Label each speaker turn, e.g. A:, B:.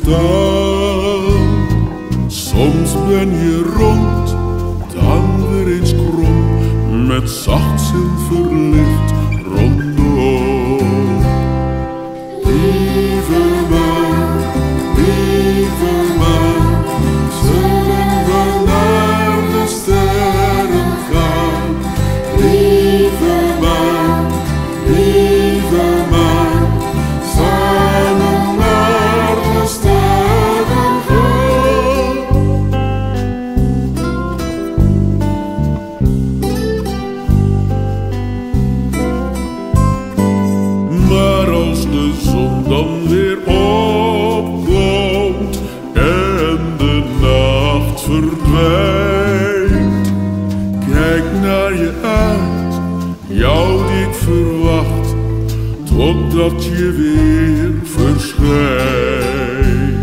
A: staan. Soms ben je rond, dan weer eens krom, met zacht zilverlicht rondom. Lieve maan, zullen we naar de sterren gaan? Lieve maan, samen naar de sterren gaan. Maar als de zon dan weer opkomt en de nacht verdwijnt, kijk naar je uit, jou die ik verwacht, totdat je weer verschijnt.